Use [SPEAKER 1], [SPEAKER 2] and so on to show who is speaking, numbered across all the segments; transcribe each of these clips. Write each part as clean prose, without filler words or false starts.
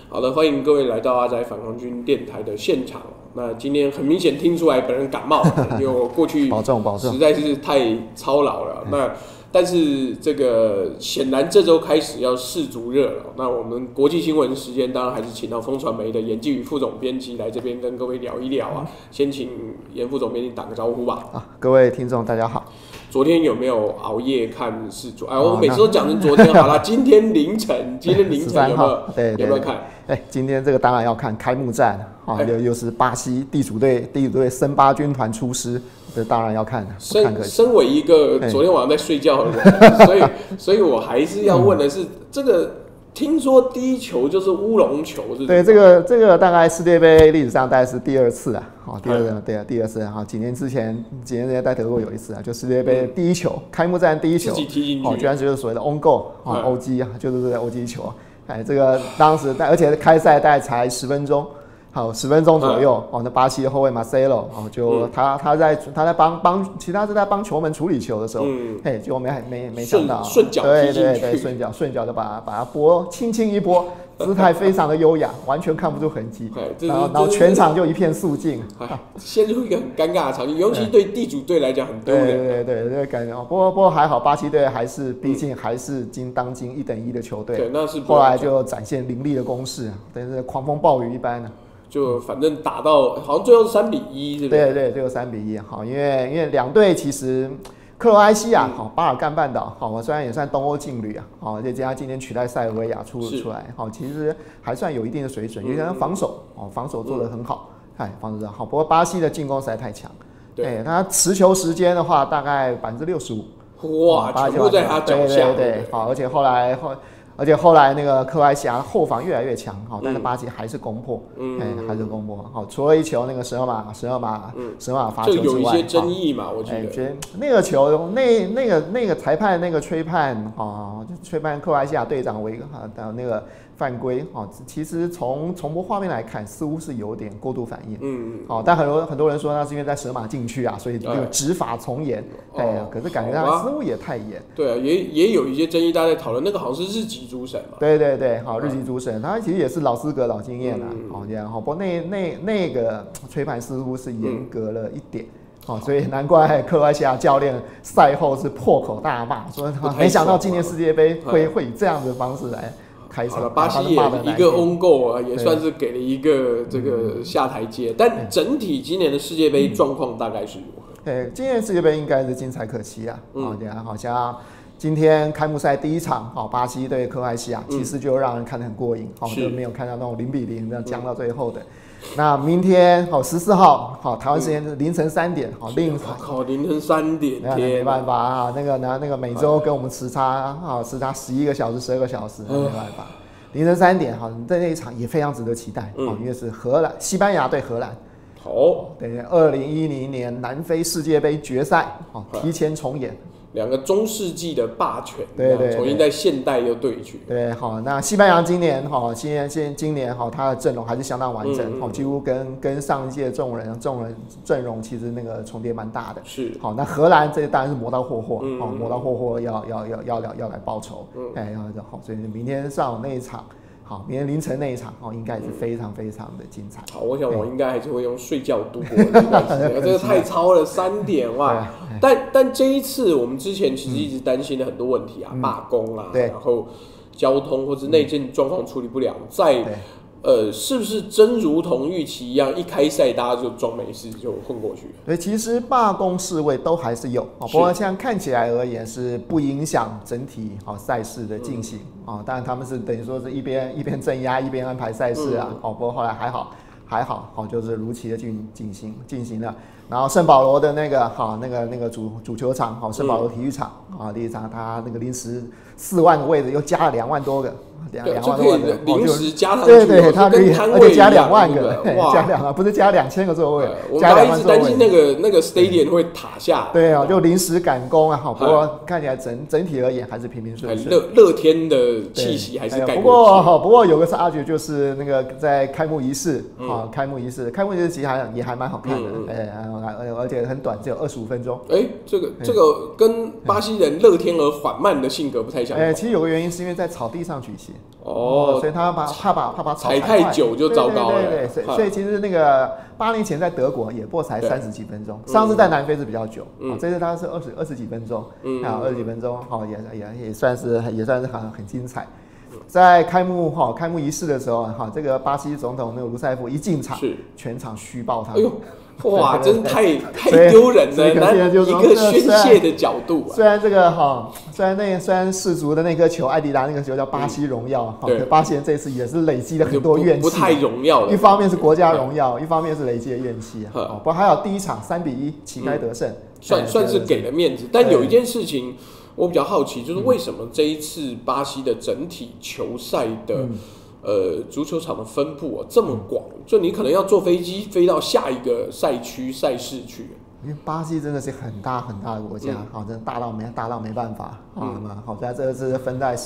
[SPEAKER 1] 好的，欢迎各位来到阿宅反抗军电台的现场。那今天很明显听出来本人感冒了，因为我过去实在是太操劳了。那但是这个显然这周开始要世足热了。那我们国际新闻时间当然还是请到风传媒的严继宇副总编辑来这边跟各位聊一聊啊。先请严副总编辑打个招呼吧。
[SPEAKER 2] 各位听众大家好。
[SPEAKER 1] 昨天有没有熬夜看世足？我每次都讲成昨天好了。今天凌晨有没有看？
[SPEAKER 2] 今天这个当然要看开幕战啊，又是巴西地主队森巴军团出师，这当然要看。
[SPEAKER 1] 身为一个昨天晚上在睡觉的人，所以我还是要问的是这个。听说第一球就是乌龙球，
[SPEAKER 2] 对，这个大概世界杯历史上大概是第二次啊，第二次啊，几年之前在德国有一次啊，就世界杯第一球，开幕战第一球，
[SPEAKER 1] 自己踢进去，
[SPEAKER 2] 居然就是所谓的 own goal 啊，欧击啊，就是欧击球，这个当时而且开赛大概才10分钟。好，10分钟左右那巴西的后卫 Marcelo 就他在帮球门处理球的时候，结果没想到
[SPEAKER 1] 顺脚踢进去，
[SPEAKER 2] 对，顺脚就把它轻轻一拨，姿态非常的优雅，完全看不出痕迹，然后全场就一片肃静，
[SPEAKER 1] 陷入一个很尴尬的场景，尤其对地主队来讲很丢人。
[SPEAKER 2] 对，这个感觉。不过还好，巴西队毕竟还是当今1等1的球队，
[SPEAKER 1] 对，那是
[SPEAKER 2] 后来就展现凌厉的攻势，等于是狂风暴雨一般。
[SPEAKER 1] 就反正打到好像最后是3-1，对不对？
[SPEAKER 2] 对，最后3-1。好，因为两队其实克罗埃西亚巴尔干半岛虽然也算东欧劲旅啊，而且加上今天取代塞尔维亚出来，其实还算有一定的水准，因为防守做得很好，防守得好。不过巴西的进攻实在太强，对，他持球时间的话大概65%，
[SPEAKER 1] 哇，全部在他脚下。
[SPEAKER 2] 对，好，而且后来那个克罗埃西亚后防越来越强，但是巴西还是攻破，还是攻破。好，除了一球那个十二码罚球之外，
[SPEAKER 1] 有一些争议嘛，我觉得
[SPEAKER 2] 那个球那个裁判那个吹判克罗埃西亚队长的那个犯规其实从重播画面来看，似乎是有点过度反应。但很多人说那是因为在蛇马禁区啊，所以这个执法从严。可是感觉他似乎也太严。
[SPEAKER 1] 对啊，也有一些争议，大家在讨论那个好像是日籍主审嘛。
[SPEAKER 2] 对，好，日籍主审，他其实也是老资格、老经验啊。这样不过那个吹判似乎是严格了一点。所以难怪克罗埃西亚教练赛后是破口大骂，说没想到今年世界杯会以这样的方式来开场。
[SPEAKER 1] 巴西也一个 own goal 啊，也算是给了一个这个下台阶。但整体今年的世界杯状况大概是如何？
[SPEAKER 2] 对，今年世界杯应该是精彩可期啊。好像今天开幕赛第一场，巴西对克罗埃西亚，其实就让人看得很过瘾，就没有看到那种0-0这样僵到最后的。那明天14号，台湾时间凌晨3点，
[SPEAKER 1] 凌晨3点，
[SPEAKER 2] 没办法啊，那个美洲跟我们时差11个小时、12个小时，没办法。凌晨3点，在那一场也非常值得期待，因为是西班牙对荷兰。对，2010年南非世界杯决赛，提前重演。
[SPEAKER 1] 2个中世纪的霸权，
[SPEAKER 2] 对，
[SPEAKER 1] 重新在现代又对决。
[SPEAKER 2] 对，好，那西班牙今年他的阵容还是相当完整，几乎跟上一届众人阵容其实那个重叠蛮大的。
[SPEAKER 1] 是，
[SPEAKER 2] 好，那荷兰这当然是磨刀霍霍，磨刀霍霍要来报仇，好，所以明天上午那一场。好，明天凌晨那一场应该也是非常非常的精彩。
[SPEAKER 1] 好，我想我应该还是会用睡觉度过这段时间，这个太超了，3点哇！但这一次我们之前其实一直担心的很多问题啊，罢工啊，然后交通或者内政状况处理不良，是不是真如同预期一样，一开赛大家就装没事就混过去？
[SPEAKER 2] 对，其实罢工示威都还是有，不过现在看起来而言是不影响整体赛事的进行当然他们是等于说是一边镇压一边安排赛事啊，不过后来还好，就是如期的进行了。然后圣保罗的那个主球场圣保罗体育场第一场他那个临时4万个位置又加了2万多个。2万多个
[SPEAKER 1] 临时加上去，
[SPEAKER 2] 对，他可以，而且加2万个，加不是加2000个座位，加2万座位。我
[SPEAKER 1] 们一直担心那个 stadium 会塌下。
[SPEAKER 2] 对啊，就临时赶工啊，不过看起来整体而言还是平平顺顺。
[SPEAKER 1] 乐天的气息还是盖过去。
[SPEAKER 2] 不过有个差距就是那个在开幕仪式其实也还蛮好看的， 而且很短，只有25分钟。
[SPEAKER 1] 这个跟巴西人乐天而缓慢的性格不太相同。
[SPEAKER 2] 其实有个原因是因为在草地上举行，所以他怕把草
[SPEAKER 1] 踩太久就糟糕了。
[SPEAKER 2] 对，所以其实那个8年前在德国也不过才30几分钟，上次在南非是比较久，这次他是20几分钟，20几分钟，也算是很精彩。在开幕仪式的时候，这个巴西总统那个卢塞夫一进场，全场虚报他。
[SPEAKER 1] 哇，真太丢人了！一个宣泄的角度。
[SPEAKER 2] 虽然这个虽然世足的那颗球，艾迪达那个球叫巴西荣耀，可巴西人这次也是累积了很多怨气，
[SPEAKER 1] 不太荣耀了。
[SPEAKER 2] 一方面是国家荣耀，一方面是累积的怨气。不过还有第一场3-1旗开得胜，
[SPEAKER 1] 算是给了面子。但有一件事情我比较好奇，就是为什么这一次巴西的整体球赛的足球场的分布这么广，就你可能要坐飞机飞到下一个赛区赛事去。
[SPEAKER 2] 因为巴西真的是很大很大的国家，真的大到没办法在这次分在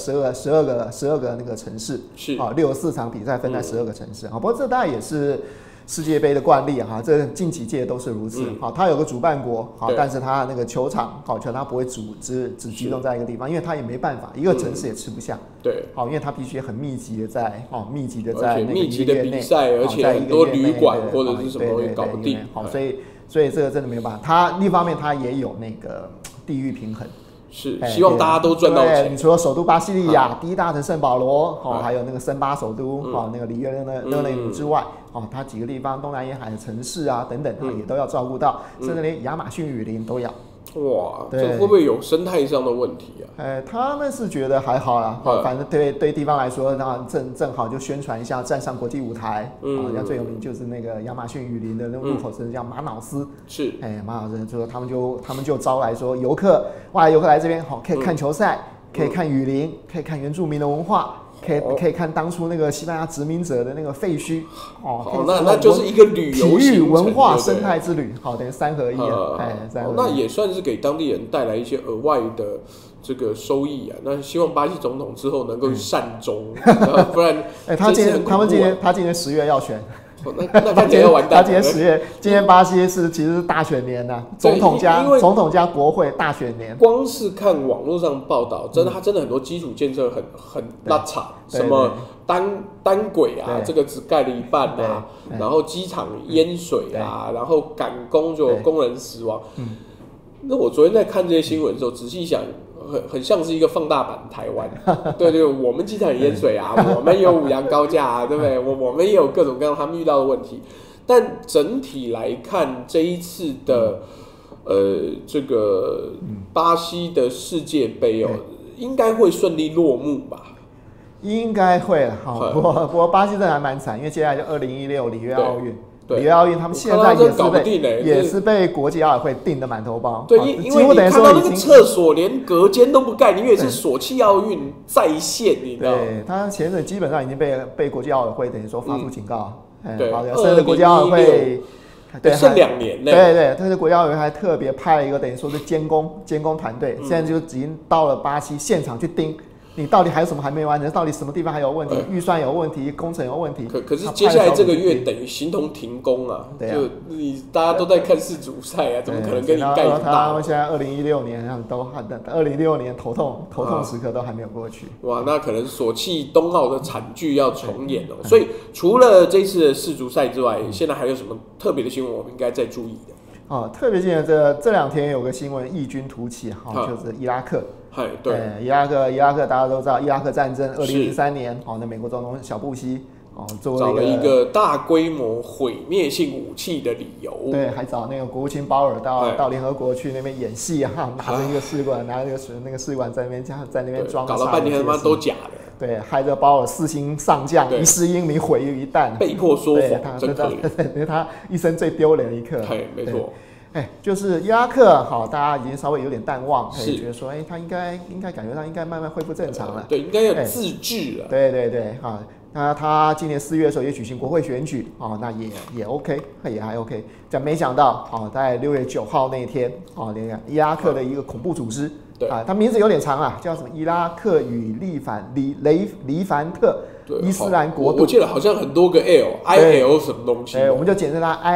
[SPEAKER 2] 12个那个城市，是64场比赛分在12个城市不过这大概也是世界杯的惯例这近几届都是如此它有个主办国但是它那个球场它不会只集中在一个地方，因为它也没办法，一个城市也吃不下。对，因为它必须很密集的在那个
[SPEAKER 1] 密集的比赛，而且很多旅馆或者是什么也搞不定。
[SPEAKER 2] 所以这个真的没有办法。它另一方面它也有那个地域平衡。
[SPEAKER 1] 是希望大家都赚到钱。
[SPEAKER 2] 你除了首都巴西利亚、第一大城圣保罗，还有那个森巴首都，那个里约热内卢之外，它几个地方东南沿海的城市等等，也都要照顾到，甚至连亚马逊雨林都要。
[SPEAKER 1] 哇，这会不会有生态上的问题啊？
[SPEAKER 2] 他们是觉得还好啦，反正对地方来说，那正好就宣传一下，站上国际舞台。人家最有名就是那个亚马逊雨林的那个入口是叫马瑙斯。是，马瑙斯就说他们就招来说游客来这边可以看球赛，可以看雨林，可以看原住民的文化。可以看当初那个西班牙殖民者的那个废墟
[SPEAKER 1] 那就是一个旅游
[SPEAKER 2] 体育文化生态之旅，等于3合1
[SPEAKER 1] 那也算是给当地人带来一些额外的这个收益那希望巴西总统之后能够善终，不然
[SPEAKER 2] 他今年10月要选。
[SPEAKER 1] 那看起来要完蛋。
[SPEAKER 2] 他今年10月，今年巴西其实是大选年总统加国会大选年。
[SPEAKER 1] 光是看网络上报道，他真的很多基础建设很拉差，什么单轨这个只盖了一半然后机场淹水然后赶工就有工人死亡。那我昨天在看这些新闻的时候，仔细想。很像是一个放大版台湾，对，我们机场也淹水我们也有五羊高架对不对？我们也有各种各样他们遇到的问题，但整体来看，这一次的这个巴西的世界杯应该会顺利落幕吧？应
[SPEAKER 2] 该会不过巴西真的还蛮惨，因为接下来就2016里约奥运。里约奥运他们现在也是被国际奥委会定的满头包。
[SPEAKER 1] 对，因为你看到那个厕所连隔间都不盖，你以为是索契奥运再现，你知道？
[SPEAKER 2] 对，他前阵基本上已经被国际奥委会等于说发出警告。对，甚至国际奥委会
[SPEAKER 1] 剩2年呢。
[SPEAKER 2] 对，但是国际奥委会还特别派了一个等于说是监工团队，现在就已经到了巴西现场去盯。你到底还有什么还没完成？到底什么地方还有问题？预算有问题，工程有问题。
[SPEAKER 1] 可是接下来这个月等于形同停工就大家都在看世足赛怎么可能跟你盖一大？
[SPEAKER 2] 他们现在2016年2016年头痛时刻都还没有过去。
[SPEAKER 1] 哇，那可能索契冬奥的惨剧要重演所以除了这次的世足赛之外，现在还有什么特别的新闻我们应该再注意的？
[SPEAKER 2] 特别新闻这2天有个新闻异军突起就是伊拉克。
[SPEAKER 1] 对，
[SPEAKER 2] 伊拉克大家都知道，伊拉克战争2003年，那美国总统小布希
[SPEAKER 1] 找了一个大规模毁灭性武器的理由，
[SPEAKER 2] 对，还找那个国务卿鲍尔到联合国去那边演戏拿着一个试管，拿着那个试管在那边装，
[SPEAKER 1] 搞了半天他妈都假的，
[SPEAKER 2] 对，害得鲍尔4星上将一世英名毁于一旦，
[SPEAKER 1] 被迫说谎，真可怜，
[SPEAKER 2] 他一生最丢脸的一刻，
[SPEAKER 1] 没错。
[SPEAKER 2] 就是伊拉克，大家已经稍微有点淡忘，觉得说，他应该感觉到应该慢慢恢复正常了，
[SPEAKER 1] 对，应该要自治了，
[SPEAKER 2] 对，那他今年4月的时候也举行国会选举，那也 OK， 也还 OK， 但没想到，在6月9号那一天，伊拉克的一个恐怖组织，他名字有点长叫什么伊拉克与黎凡特伊斯兰国度。
[SPEAKER 1] 我记得好像很多个 IL 什么东西，
[SPEAKER 2] 我们就简称它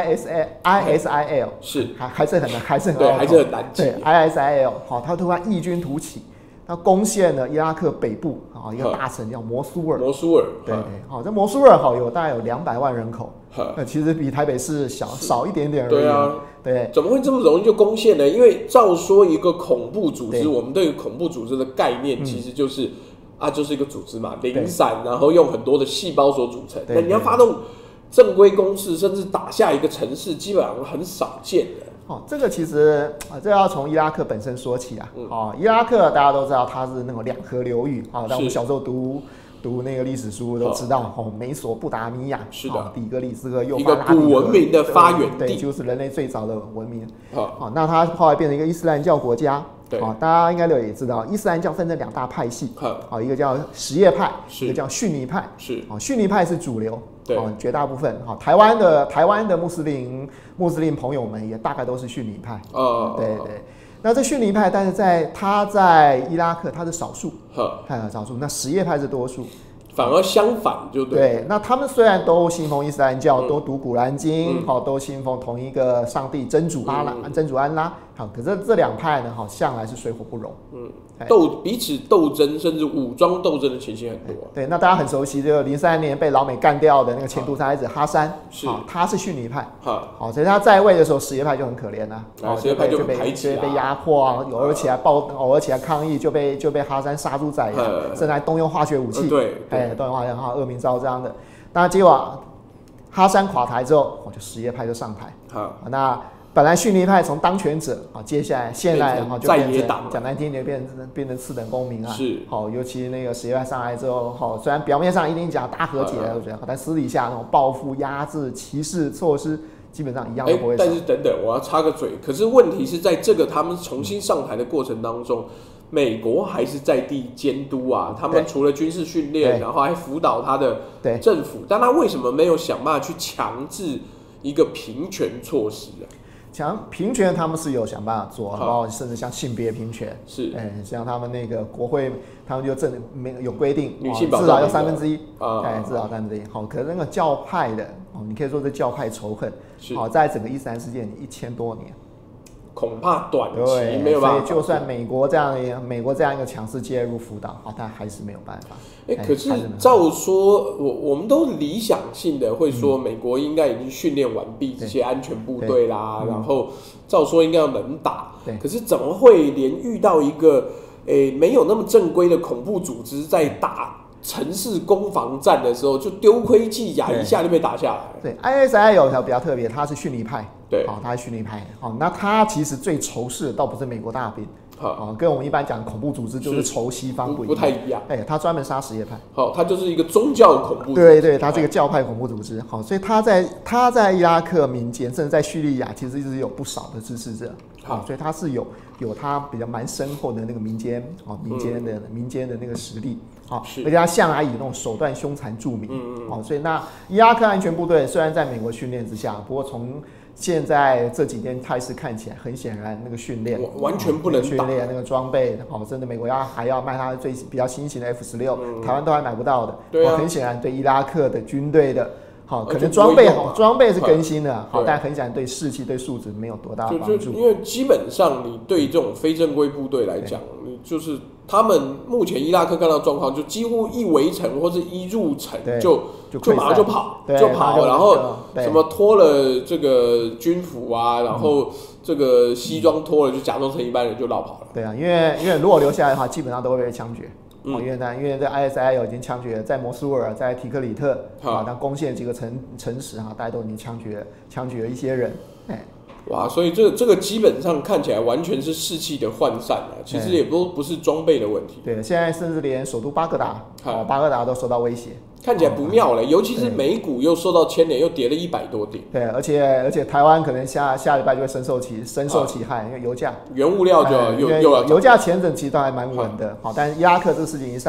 [SPEAKER 2] ISIL，
[SPEAKER 1] 是
[SPEAKER 2] 还是很难，还是
[SPEAKER 1] 很难记。
[SPEAKER 2] 对 ISIL， 好，它突然异军突起。它攻陷了伊拉克北部一个大城叫摩苏尔。对，好，这摩苏尔大概有200万人口，其实比台北市少一点点而已。
[SPEAKER 1] 对啊，
[SPEAKER 2] 对，
[SPEAKER 1] 怎么会这么容易就攻陷呢？因为照说一个恐怖组织，我们对恐怖组织的概念其实就是就是一个组织嘛，零散，然后用很多的细胞所组成。那你要发动正规攻势，甚至打下一个城市，基本上很少见的。
[SPEAKER 2] 这个其实这要从伊拉克本身说起啊。伊拉克大家都知道它是那种2河流域但我们小时候读那个历史书都知道美索不达米亚
[SPEAKER 1] 是的，
[SPEAKER 2] 底格里斯和幼
[SPEAKER 1] 发拉底河，一个古文明的发源地，
[SPEAKER 2] 对，就是人类最早的文明。那它后来变成一个伊斯兰教国家。大家应该也知道，伊斯兰教分成2大派系，一个叫什叶派，一个叫逊尼派。逊尼派是主流，绝大部分台湾的穆斯林朋友们也大概都是逊尼派。对。那这逊尼派，但是他在伊拉克他是少数，那什叶派是多数。
[SPEAKER 1] 反而相反就
[SPEAKER 2] 对。那他们虽然都信奉伊斯兰教，都读古兰经，都信奉同一个上帝真主安拉，可是这2派呢，向来是水火不容。
[SPEAKER 1] 彼此斗争，甚至武装斗争的情形很多。
[SPEAKER 2] 对，那大家很熟悉，就03年被老美干掉的那个前独裁者哈山，他是逊尼派。所以他在位的时候，什叶派就很可怜了，
[SPEAKER 1] 什叶派就被排挤，
[SPEAKER 2] 被压迫偶尔起来抗议，就被哈山杀猪宰羊，甚至还动用化学武器。
[SPEAKER 1] 对，
[SPEAKER 2] 动用化学恶名昭彰的。那结果哈山垮台之后，就什叶派就上台。那本来逊尼派从当权者接下来现在就变成讲难听点变成次等公民啊。
[SPEAKER 1] 是
[SPEAKER 2] 尤其那个什叶派上来之后，虽然表面上一定讲大和解但私底下那种报复、压制、歧视措施，基本上一样都不会少。
[SPEAKER 1] 但是等等，我要插个嘴。可是问题是在这个他们重新上台的过程当中，美国还是在地监督啊。他们除了军事训练，然后还辅导他的政府，但他为什么没有想办法去强制一个平权措施啊？
[SPEAKER 2] 平权他们是有想办法做，包括甚至像性别平权，
[SPEAKER 1] 是，
[SPEAKER 2] 像他们那个国会，他们就有规定，
[SPEAKER 1] 女性保障
[SPEAKER 2] 至少要1/3，至少1/3。可是那个教派的，你可以说是教派仇恨，在整个伊斯兰世界1000多年，
[SPEAKER 1] 恐怕短期没有办法。
[SPEAKER 2] 所以就算美国这样一个强势介入辅导，但还是没有办法。
[SPEAKER 1] 可是照说，我们都理想性的会说，美国应该已经训练完毕这些安全部队啦，然后照说应该要能打。可是怎么会连遇到一个没有那么正规的恐怖组织在打城市攻防战的时候，就丢盔弃甲，一下就被打下来？
[SPEAKER 2] 对 ，ISIL 有一条比较特别，他是逊尼派。
[SPEAKER 1] 对，
[SPEAKER 2] 他是逊尼派。那他其实最仇视的倒不是美国大兵。跟我们一般讲恐怖组织就是仇西方
[SPEAKER 1] 不太一样。
[SPEAKER 2] 他专门杀什叶派。
[SPEAKER 1] 他就是一个宗教恐怖组
[SPEAKER 2] 织。对，他这个教派恐怖组织。所以他在伊拉克民间，甚至在叙利亚，其实一直有不少的支持者。所以他是有他比较蛮深厚的那个民间的那个实力。而且他向来以那种手段凶残著名。所以那伊拉克安全部队虽然在美国训练之下，不过从现在这几天态势看起来，很显然那个训练
[SPEAKER 1] 完全不能
[SPEAKER 2] 训练，那个装备真的美国还要卖它比较新型的 F-16，台湾都还买不到的。很显然对伊拉克的军队的可能装备是更新的，但很显然对士气对素质没有多大的帮助。
[SPEAKER 1] 因为基本上你对这种非正规部队来讲，你就是他们目前伊拉克看到状况，就几乎一围城或是一入城就马上就跑，然后什么脱了这个军服啊，然后这个西装脱了就假装成一般人就绕跑了。
[SPEAKER 2] 对啊，因为如果留下来的话，基本上都会被枪决。因为这 ISIL 已经枪决，在摩苏尔、在提克里特他攻陷几个城市大家都已经枪决了一些人。
[SPEAKER 1] 哇，所以这个基本上看起来完全是士气的涣散了，其实也不是装备的问题。
[SPEAKER 2] 对，现在甚至连首都巴格达都受到威胁，
[SPEAKER 1] 看起来不妙了。尤其是美股又受到牵连，又跌了100多点。
[SPEAKER 2] 对，而且台湾可能下礼拜就会深受其害，因为油价、
[SPEAKER 1] 原物料就又要
[SPEAKER 2] 油价前阵其实都还蛮稳的。但伊拉克这个事情一上来，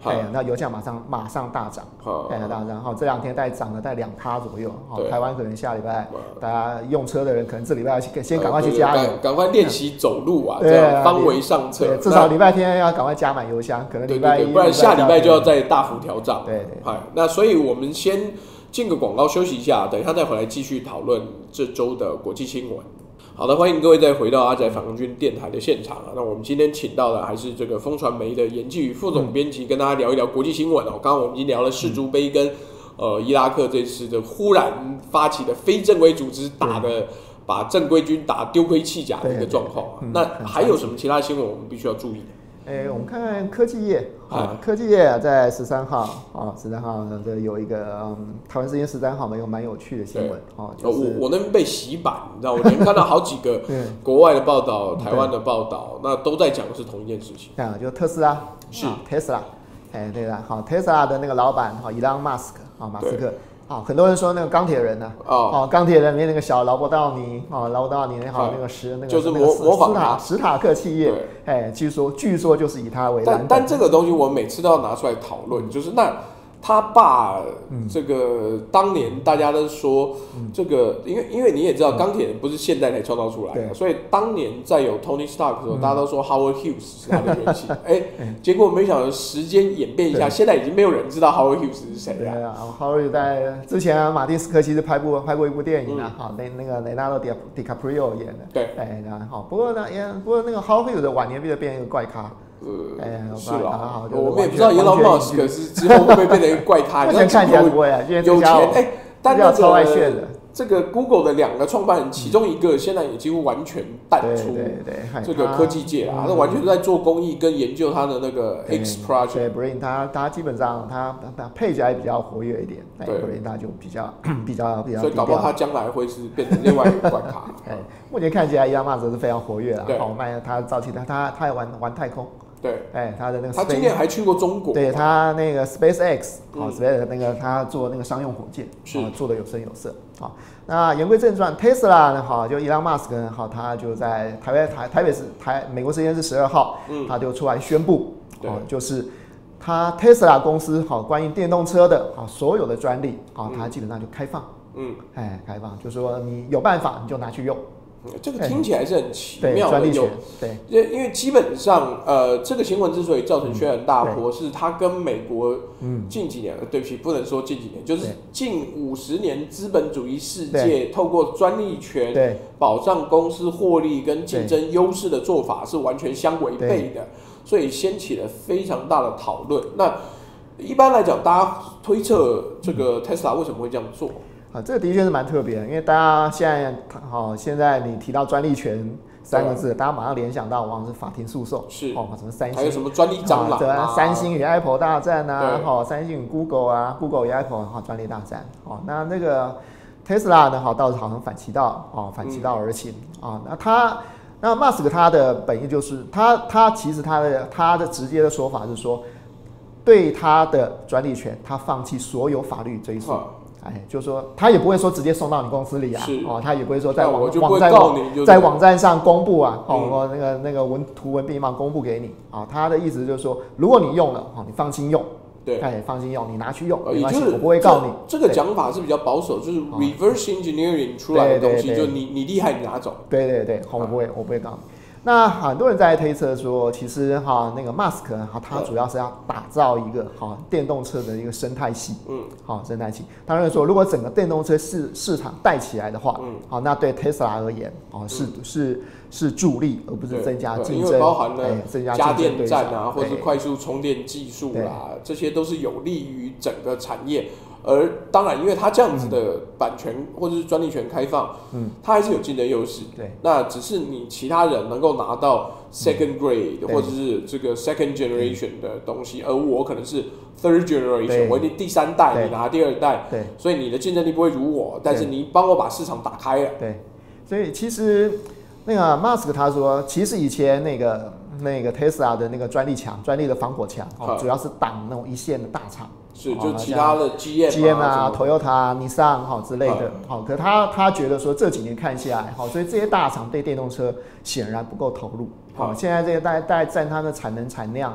[SPEAKER 2] 那油价马上大涨，大涨，这2天涨了大概2%左右，台湾可能下礼拜大家用车的人可能这礼拜先赶快去加油，
[SPEAKER 1] 赶快练习走路啊，这样方为上策，
[SPEAKER 2] 至少礼拜天要赶快加满油箱，可能礼拜一，
[SPEAKER 1] 不然下礼拜就要再大幅调涨，
[SPEAKER 2] 对，
[SPEAKER 1] 那所以我们先进个广告休息一下，等一下再回来继续讨论这周的国际新闻。好的，欢迎各位再回到阿宅反空军电台的现场啊。那我们今天请到的还是这个风传媒的严继宇副总编辑，跟大家聊一聊国际新闻哦。刚刚我们已经聊了世足杯跟伊拉克这次的忽然发起的非正规组织把正规军打丢盔弃甲的一个状况啊。那还有什么其他新闻我们必须要注意的？
[SPEAKER 2] 我们看看科技业科技业在13号13号这有一个台湾时间13号有蛮有趣的新闻
[SPEAKER 1] 我那边被洗版，你知道，我连看到好几个国外的报道、台湾的报道，那都在讲的是同一件事情。
[SPEAKER 2] 就特斯拉是Tesla，对的，Tesla 的那个老板Elon Musk 马斯克。很多人说那个钢铁人呢，钢铁人里面那个小劳勃道尼，劳勃道尼那个
[SPEAKER 1] 就是模仿
[SPEAKER 2] 史塔克企业，据说就是以他为蓝本。
[SPEAKER 1] 但这个东西我每次都要拿出来讨论，就是那他爸这个当年大家都说这个，因为你也知道钢铁人不是现在才创造出来的，所以当年在有 Tony Stark 的时候，大家都说 Howard Hughes 是他的原型，结果没想到时间演变一下，现在已经没有人知道 Howard Hughes 是谁了。
[SPEAKER 2] 对啊，Howard 在之前马丁斯科西斯拍过一部电影啊，那个雷纳多迪卡普里奥演的。
[SPEAKER 1] 对，
[SPEAKER 2] 不过那个 Howard Hughes 的晚年变一个怪咖。
[SPEAKER 1] 是啦，我们也不知道 Elon Musk 可是之后会不会变成一个怪咖？
[SPEAKER 2] 目前看起来不会啊，有
[SPEAKER 1] 钱但那
[SPEAKER 2] 超爱炫的。
[SPEAKER 1] 这个 Google 的2个创办人，其中一个现在也几乎完全淡出这个科技界啦，他完全在做公益跟研究他的那个 X Project。
[SPEAKER 2] 对 ，Brain 他基本上他配起来比较活跃一点，Brain 他就比较，
[SPEAKER 1] 所以搞不好他将来会是变成另外一个怪咖。
[SPEAKER 2] 目前看起来Elon Musk是非常活跃啦，他早期他也玩太空。
[SPEAKER 1] 对，
[SPEAKER 2] 他的那个
[SPEAKER 1] 他今年还去过中国。
[SPEAKER 2] 对，他那个 SpaceX， SpaceX 那个他做那个商用火箭，做的有声有色。那言归正传 ，Tesla 呢，就 Elon Musk 呢，他就在台北市美国时间是12号，他就出来宣布，就是他 Tesla 公司关于电动车的所有的专利，他基本上就开放，开放，就是说你有办法你就拿去用。
[SPEAKER 1] 这个听起来是很奇妙的，因为基本上，这个新闻之所以造成轩然大波，是它跟美国近几年，对不起，不能说近几年，就是近50年资本主义世界透过专利权保障公司获利跟竞争优势的做法是完全相违背的，所以掀起了非常大的讨论。那一般来讲，大家推测这个 Tesla 为什么会这样做？
[SPEAKER 2] 这个的确是蛮特别的，因为大家现在你提到专利权3个字，大家马上联想到往往是法庭诉讼，
[SPEAKER 1] 是
[SPEAKER 2] 什么三星，
[SPEAKER 1] 还有什么专利蟑螂啊，
[SPEAKER 2] 三星与 Apple 大战啊，三星与 Google 啊 ，Google 与 Apple 专利大战，那个 Tesla 呢，倒是好像反其道而行那 Musk 他的本意就是他其实他的直接的说法是说，对他的专利权，他放弃所有法律追诉。就是说，他也不会说直接送到你公司里啊，他也不会说在网站上公布啊，那个图文并茂公布给你啊。他的意思就是说，如果你用了，你放心用，放心用，你拿去用，没关系，我不会告你。
[SPEAKER 1] 这个讲法是比较保守，就是 reverse engineering 出来的东西，就你厉害，你拿走。
[SPEAKER 2] 对，我不会告你。那很多人在推测说，其实那个 Musk 他主要是要打造一个电动车的一个生态系，生态系。他认为说，如果整个电动车市场带起来的话，那对 Tesla 而言，是助力，而不是增加竞争，
[SPEAKER 1] 因为包含了家电站啊，或是快速充电技术啦，这些都是有利于整个产业。而当然，因为它这样子的版权或者是专利权开放，它还是有竞争优势。
[SPEAKER 2] 对，
[SPEAKER 1] 那只是你其他人能够拿到 second grade 或者是这个 second generation 的东西，而我可能是 third generation， 我第3代，你拿第2代，
[SPEAKER 2] 对，
[SPEAKER 1] 所以你的竞争力不会如我，但是你帮我把市场打开了。
[SPEAKER 2] 对，所以其实那个 Musk 他说，其实以前那个 Tesla 的那个专利的防火墙，主要是挡那种一线的大厂。
[SPEAKER 1] 就其他的 GM
[SPEAKER 2] 啊、Toyota、Nissan 之类的，可他觉得说这几年看下来，所以这些大厂对电动车显然不够投入，现在这些大概占它的产能产量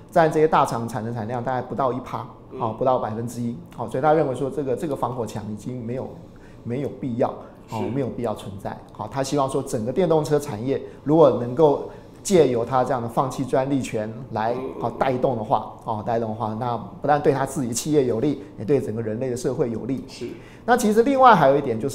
[SPEAKER 2] 占这些大厂产能产量大概不到1%，不到1%，好，所以他认为说这个防火墙已经没有必要，没有必要存在，好，他希望说整个电动车产业如果能够借由他这样的放弃专利权来带动的话，那不但对他自己企业有利，也对整个人类的社会有利。
[SPEAKER 1] 是。那
[SPEAKER 2] 其实另外还有一点就是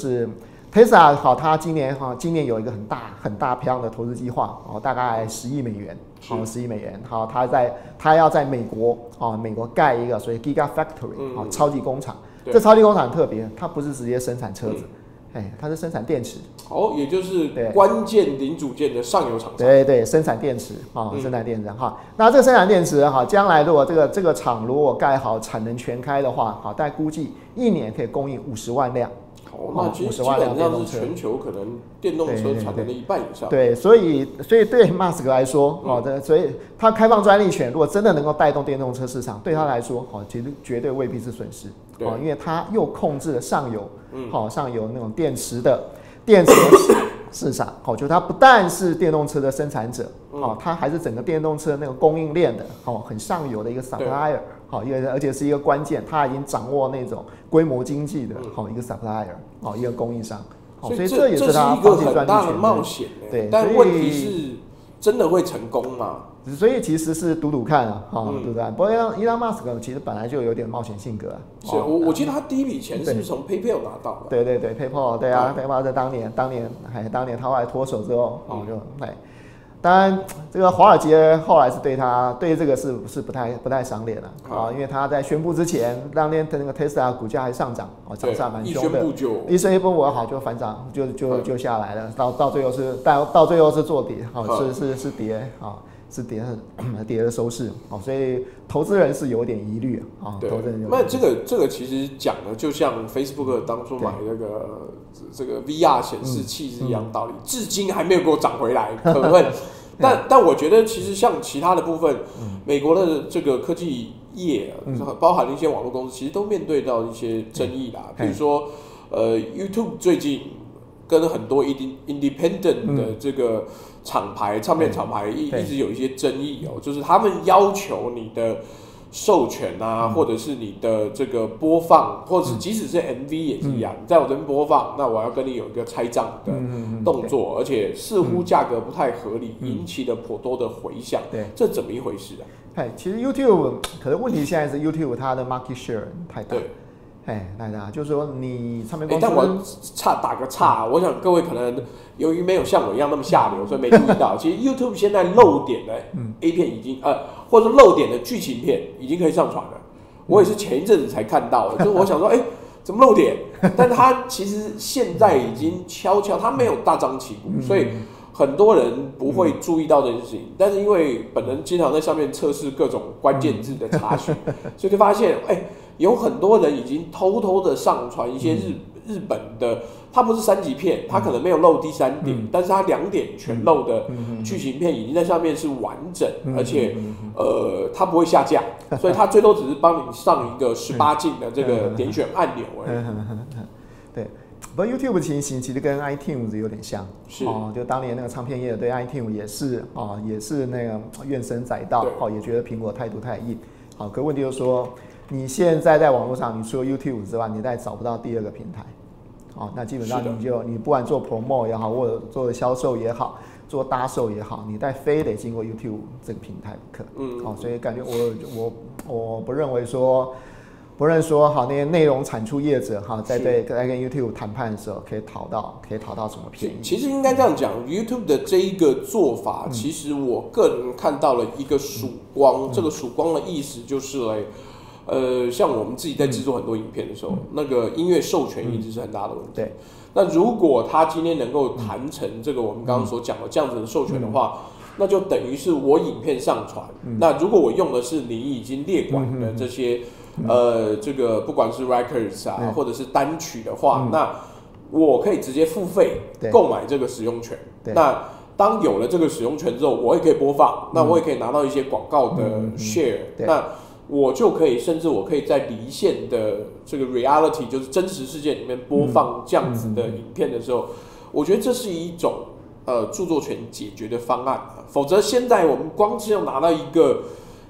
[SPEAKER 2] Tesla 好，他今年有一个很大批量的投资计划，大概10亿美元，10亿美元。好，他要在美国盖一个所谓 Gigafactory，超级工厂。这超级工厂很特别，它不是直接生产车子。它是生产电池，
[SPEAKER 1] 也就是关键零组件的上游厂商。
[SPEAKER 2] 对，生产电池生产电池哈。那这个生产电池哈，将来如果这个厂如果盖好，产能全开的话，大概估计1年可以供应50万辆。
[SPEAKER 1] 那其实基本上是全球可能电动车产能的1半以上。
[SPEAKER 2] 对，所以对马斯克来说，所以他开放专利权，如果真的能够带动电动车市场，对他来说，其实绝对未必是损失。因为他又控制了上游那种电池市场，就它不但是电动车的生产者，它还是整个电动车那个供应链的很上游的一个 supplier， 而且是一个关键，它已经掌握那种规模经济的一个 supplier， 一个供应商，
[SPEAKER 1] 所
[SPEAKER 2] 以这也是他
[SPEAKER 1] 一个很大的冒险。对，但问题是真的会成功吗？
[SPEAKER 2] 所以其实是赌看啊，对不对？不过伊朗马斯克其实本来就有点冒险性格啊。
[SPEAKER 1] 是，我记得他第一笔钱是不是从 PayPal 拿到的？
[SPEAKER 2] 对 ，PayPal， 对啊，PayPal 在当年他后来脱手之后，当然这个华尔街后来是对这个是不太赏脸了因为他在宣布之前，当天那个 Tesla 股价还上涨，涨势蛮凶的，一宣布好就反涨，就下来了，到最后是做跌，是跌是跌的收市，所以投资人是有点疑虑啊。
[SPEAKER 1] 对，那这个其实讲的就像 Facebook 当初买这个 VR 显示器是一样道理，至今还没有给我涨回来，可恨。但我觉得其实像其他的部分，美国的这个科技业，包含一些网络公司，其实都面对到一些争议啦。比如说YouTube 最近跟很多 independent 的这个厂牌、唱片厂牌一直有一些争议就是他们要求你的授权啊，或者是你的这个播放，或者是即使是 MV 也是一样，在我这边播放，那我要跟你有一个拆账的动作，而且似乎价格不太合理，引起了颇多的回响。这怎么一回事啊？
[SPEAKER 2] 其实 YouTube 可能问题现在是 YouTube 它的 market share 太大。太大，就是说你唱片公司，
[SPEAKER 1] 但我打个岔，我想各位可能由于没有像我一样那么下流，所以没注意到，其实 YouTube 现在漏点的 A 片已经或者漏点的剧情片已经可以上传了。我也是前一阵子才看到的，就是我想说，怎么漏点？但是它其实现在已经悄悄，它没有大张旗鼓，所以很多人不会注意到这件事情。但是因为本人经常在上面测试各种关键字的查询，所以就发现，有很多人已经偷偷的上传一些日本的，它不是3级片，它可能没有漏第3点，但是它2点全漏的剧情片已经在上面是完整，而且它不会下架，所以它最多只是帮你上一个18禁的这个点选按钮而已。
[SPEAKER 2] 对，不过 YouTube 的情形其实跟 iTunes 有点像，就当年那个唱片业对 iTunes 也是那个怨声载道，也觉得苹果态度太硬。可问题就是说，你现在在网络上，你除了 YouTube 之外，你再找不到第2个平台。那基本上你不管做 promo 也好，或者做销售也好，做搭售也好，你非得经过 YouTube 这个平台不可。所以感觉我不认为说好那些内容产出业者在跟 YouTube 谈判的时候可以讨到什么便宜。
[SPEAKER 1] 其实应该这样讲 ，YouTube 的这一个做法，其实我个人看到了一个曙光。这个曙光的意思就是像我们自己在制作很多影片的时候，那个音乐授权一直是很大的问题。
[SPEAKER 2] 对，
[SPEAKER 1] 那如果他今天能够谈成这个我们刚刚所讲的这样子的授权的话，那就等于是我影片上传。那如果我用的是你已经列管的这些这个不管是 records 啊，或者是单曲的话，那我可以直接付费购买这个使用权。那当有了这个使用权之后，我也可以播放，那我也可以拿到一些广告的 share。那我就可以，甚至我可以在离线的这个 reality， 就是真实世界里面播放这样子的影片的时候，我觉得这是一种著作权解决的方案。否则现在我们光是要拿到一个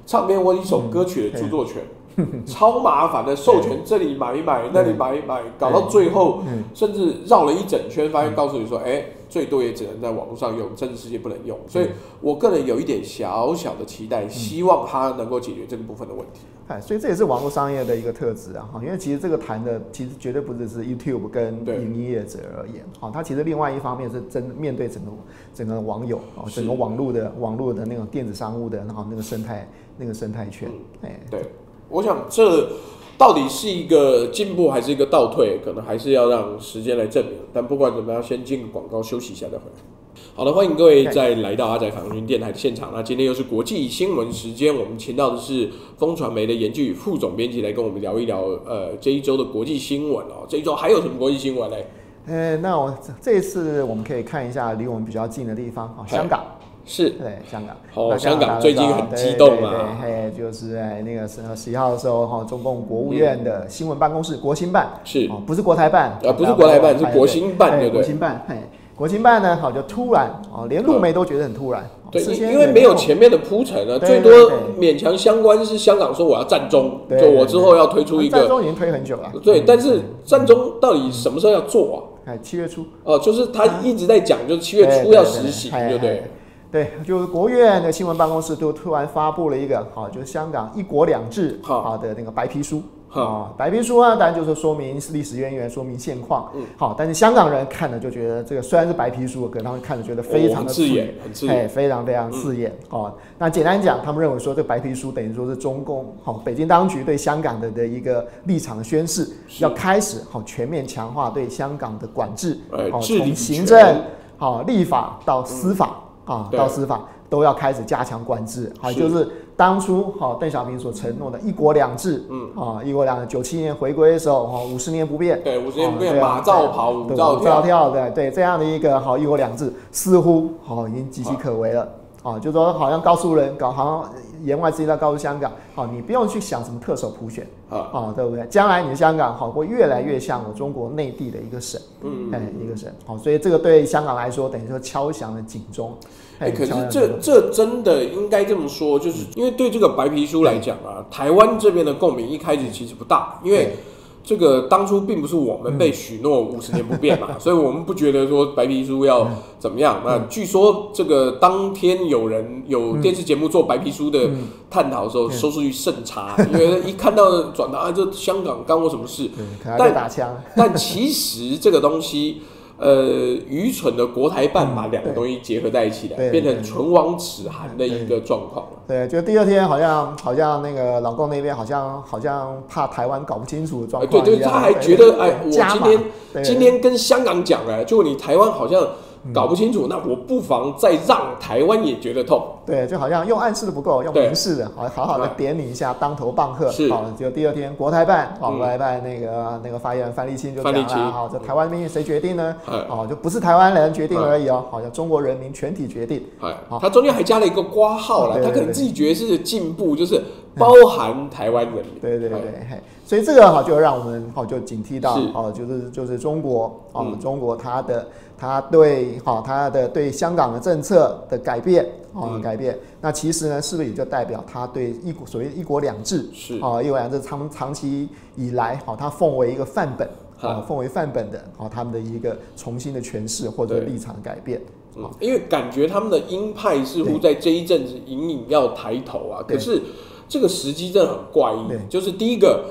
[SPEAKER 1] 唱片或一首歌曲的著作权。超麻烦的，授权这里买一买，那里买一买，搞到最后，甚至绕了一整圈，发现告诉你说，最多也只能在网络上用，真实世界不能用。所以我个人有一点小小的期待，希望它能够解决这个部分的问题。
[SPEAKER 2] 所以这也是网络商业的一个特质啊，因为其实这个谈的其实绝对不只是 YouTube 跟影音业者而言，它其实另外一方面是面对整个网友，整个网络的那种电子商务的，然后那个生态圈，
[SPEAKER 1] 对。我想这到底是一个进步还是一个倒退，可能还是要让时间来证明。但不管怎么样，先进个广告休息一下再回来。好的，欢迎各位再来到阿宅反军电台的现场。那今天又是国际新闻时间，我们请到的是风传媒的研究与副总编辑来跟我们聊一聊这一周的国际新闻哦。这一周还有什么国际新闻呢？
[SPEAKER 2] 那这一次我们可以看一下离我们比较近的地方，香港。
[SPEAKER 1] 是，
[SPEAKER 2] 对，香港。
[SPEAKER 1] 香港最近很激动嘛。
[SPEAKER 2] 对，就是在那个11号的时候，中共国务院的新闻办公室国新办
[SPEAKER 1] 是，
[SPEAKER 2] 不是国台办，
[SPEAKER 1] 不是国台办，是国新办，对不对？
[SPEAKER 2] 国新办，国新办呢，就突然连陆媒都觉得很突然。
[SPEAKER 1] 对，因为没有前面的铺陈啊，最多勉强相关是香港说我要战中，就我之后要推出一个
[SPEAKER 2] 战中已经推很久了。
[SPEAKER 1] 对，但是战中到底什么时候要做啊
[SPEAKER 2] ？7月初。
[SPEAKER 1] 就是他一直在讲，就是7月初要实行，对不对？
[SPEAKER 2] 对，就是国务院的新闻办公室突然发布了一个就是香港1国2制的那个白皮书。白皮书呢，当然就是说明历史渊源，说明现况。但是香港人看了就觉得这个虽然是白皮书，可是他们看了觉得非常的刺眼，非常非常刺眼。那简单讲，他们认为说这白皮书等于说是中共北京当局对香港的一个立场的宣示，要开始全面强化对香港的管制，从行政、立法到司法。到司法都要开始加强管制，就是当初邓小平所承诺的1国2制，1国2制，97年回归的时候50年不变，
[SPEAKER 1] 对，50年不变，马照跑，舞照
[SPEAKER 2] 跳，对，这样的一个1国2制似乎已经岌岌可危了。就说好像告诉人，好像言外之意在告诉香港，你不用去想什么特首普选，对不对？将来你的香港会越来越像我中国内地的一个省，一个省，所以这个对香港来说，等于说敲响了警钟。
[SPEAKER 1] 可是这真的应该这么说，就是因为对这个白皮书来讲啊，台湾这边的共鸣一开始其实不大，因为这个当初并不是我们被许诺50年不变嘛，所以我们不觉得说白皮书要怎么样。那据说这个当天有电视节目做白皮书的探讨的时候，收视率甚差，因为一看到转达这香港干我什么事，但其实这个东西。愚蠢的国台办把两个东西结合在一起的，变成唇亡齿寒的一个状况了。
[SPEAKER 2] 对，就第二天好像那个老共那边好像怕台湾搞不清楚的状况。
[SPEAKER 1] 对，他还觉得我今天跟香港讲就你台湾好像搞不清楚，那我不妨再让台湾也觉得痛。
[SPEAKER 2] 对，就好像用暗示的不够，用明示的，好好的点你一下，当头棒喝。
[SPEAKER 1] 是，
[SPEAKER 2] 就第二天国台办，国台办那个发言人范立清就讲了，这台湾命运谁决定呢？就不是台湾人决定而已好像中国人民全体决定。
[SPEAKER 1] 他中间还加了一个括号啦，他可能自己觉得是进步，就是包含台湾人民。
[SPEAKER 2] 对，所以这个就让我们就警惕到就是中国中国他对香港的政策的改变。那其实呢，是不是也就代表他对所谓1国2制是1国2制长期以来他奉为一个范本奉为范本的他们的一个重新的诠释或者立场的改变。
[SPEAKER 1] 因为感觉他们的鹰派似乎在这一阵子隐隐要抬头啊，可是这个时机真的很怪异。就是第一个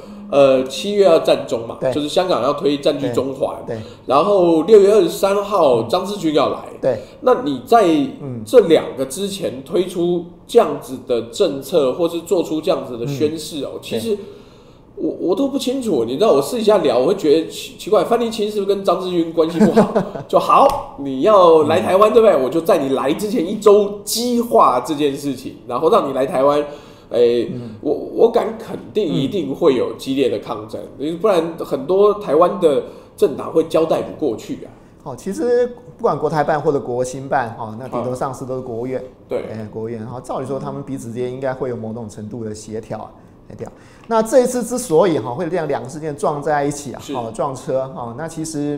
[SPEAKER 1] 7月要战中嘛，就是香港要推占据中环，然后6月23号张志军要来，那你在这两个之前推出这样子的政策，或是做出这样子的宣示其实我都不清楚。你知道，我私底下聊，我会觉得奇怪，范立清是不是跟张志军关系不好？就好，你要来台湾，对不对？我就在你来之前1周激化这件事情，然后让你来台湾。我敢肯定一定会有激烈的抗争，不然很多台湾的政党会交代不过去啊。
[SPEAKER 2] 其实不管国台办或者国新办那顶头上司都是国务院。
[SPEAKER 1] 对，
[SPEAKER 2] 国务院照理说他们彼此之间应该会有某种程度的协调。那这一次之所以会让两个事件撞在一起撞车那其实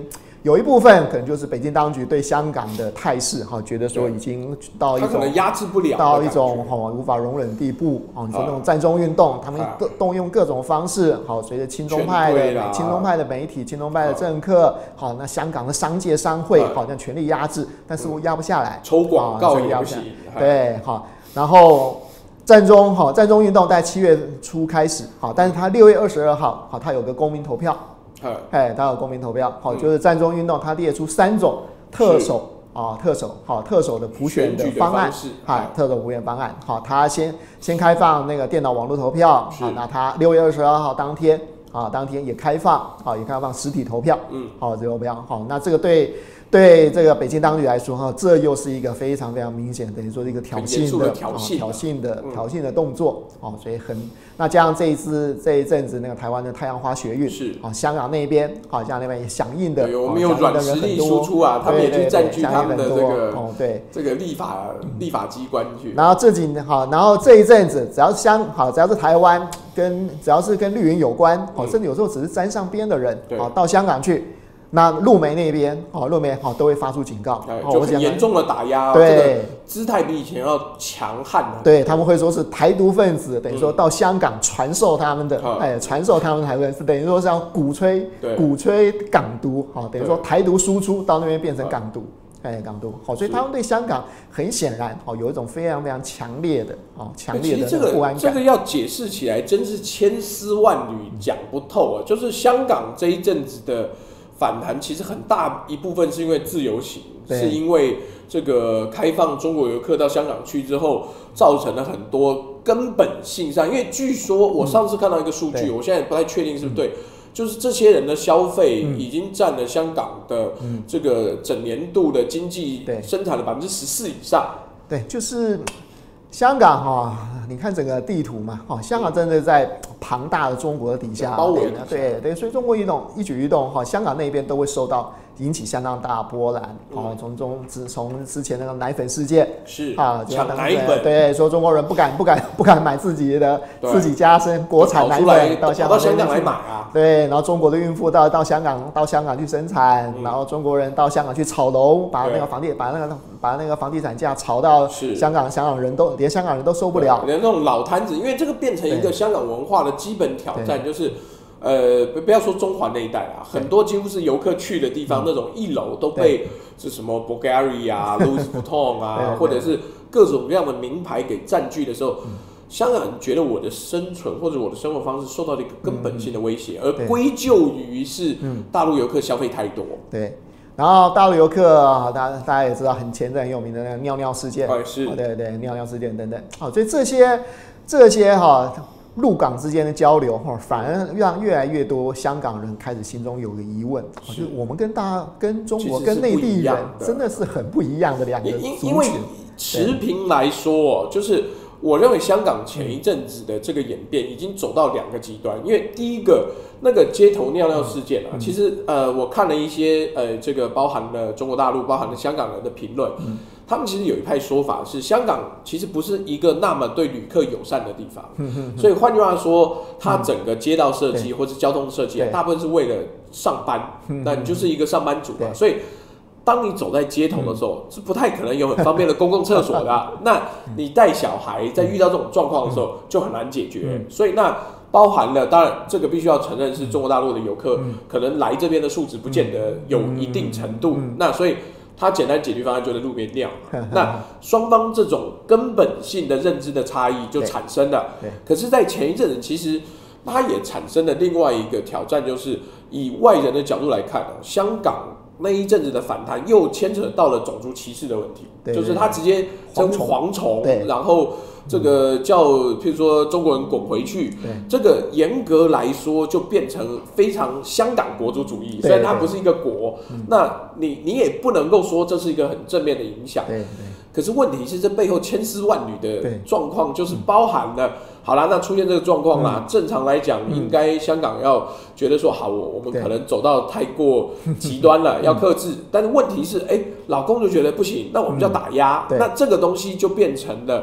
[SPEAKER 2] 有一部分可能就是北京当局对香港的态势觉得说已经到一种
[SPEAKER 1] 可能压制不了，
[SPEAKER 2] 到一种无法容忍的地步你说那种战中运动，他们动用各种方式随着亲中派的媒体、亲中派的政客那香港的商界商会好像全力压制，但似乎压不下来，
[SPEAKER 1] 抽广告也不行，
[SPEAKER 2] 对然后战中运动在7月初开始但是他6月22号他有个公民投票。他有公民投票，就是战中运动，他列出3种特首的普选的方案，特首普选方案，他先开放那个电脑网络投票，那他6月22号当天也开放实体投票，实体投票，那这个对这个北京当局来说这又是一个非常非常明显，等于说是一个挑衅的动作所以那加上这一阵子那个台湾的太阳花学运
[SPEAKER 1] 是
[SPEAKER 2] 香港那边香港那边也响应的，
[SPEAKER 1] 我们有软实力输出啊，他们也去占据他们的这个立法机关去。
[SPEAKER 2] 然后然后这一阵子只要是台湾只要是跟绿营有关甚至有时候只是沾上边的人到香港去。那陆媒那边都会发出警告，
[SPEAKER 1] 就很严重的打压，
[SPEAKER 2] 对，
[SPEAKER 1] 这个姿态比以前要强悍
[SPEAKER 2] 对，他们会说是台独分子，等于说到香港传授他们的台独分子，等于说是要鼓吹港独，等于说台独输出到那边变成港独。港独所以他们对香港很显然有一种非常非常强烈的不安感。
[SPEAKER 1] 这个要解释起来真是千丝万缕讲不透就是香港这一阵子的反弹其实很大一部分是因为自由行，是因为这个开放中国游客到香港去之后，造成了很多根本性上，因为据说我上次看到一个数据，我现在不太确定是不是对，就是这些人的消费已经占了香港的这个整年度的经济生产的14%以上。
[SPEAKER 2] 对，就是香港你看整个地图嘛，香港真的在庞大的中国的底下
[SPEAKER 1] 包围，
[SPEAKER 2] 对，所以中国一举一动香港那边都会引起相当大的波澜从之前那个奶粉事件
[SPEAKER 1] 是抢奶粉，
[SPEAKER 2] 对，说中国人不敢买自己家国产奶粉到香港
[SPEAKER 1] 来买啊，
[SPEAKER 2] 对，然后中国的孕妇到香港去生产，然后中国人到香港去炒楼，把那个房地产价炒到香港人连香港人都受不了，
[SPEAKER 1] 连那种老摊子，因为这个变成一个香港文化的基本挑战，就是不要说中环那一带很多几乎是游客去的地方，那种1楼都被是什么 Bulgari 啊、Louis Vuitton 啊，或者是各种各样的名牌给占据的时候，香港人觉得我的生存或者我的生活方式受到了一个根本性的威胁，而归咎于是大陆游客消费太多。
[SPEAKER 2] 对。然后大陆游客大家也知道前阵很有名的那个尿尿事件，对，尿尿事件等等，所以这些陆港之间的交流反而让越来越多香港人开始心中有个疑问，就是我们跟中国跟内地人真的是很不一样的两个族群。
[SPEAKER 1] 因为持平来说就是我认为香港前一阵子的这个演变已经走到2个极端，因为第一个那个街头尿尿事件其实我看了一些这个包含了中国大陆包含了香港人的评论，他们其实有一派说法是香港其实不是一个那么对旅客友善的地方，所以换句话说它整个街道设计或是交通设计大部分是为了上班，那你就是一个上班族所以当你走在街头的时候是不太可能有很方便的公共厕所的那你带小孩在遇到这种状况的时候就很难解决，所以那包含了当然这个必须要承认是中国大陆的游客可能来这边的素质不见得有一定程度，那所以他简单解决方案就在路边尿，那双方这种根本性的认知的差异就产生了。可是在前一阵子其实它也产生了另外一个挑战，就是以外人的角度来看香港那一阵子的反弹又牵扯到了种族歧视的问题，就是他直接称蝗虫，然后这个叫譬如说中国人滚回去，这个严格来说就变成非常香港国族主义，虽然它不是一个国，那你也不能够说这是一个很正面的影响，可是问题是这背后千丝万缕的状况就是包含了好啦，那出现这个状况啦，正常来讲应该香港要觉得说好，我们可能走到太过极端了要克制，但是问题是老公就觉得不行，那我们就要打压，那这个东西就变成了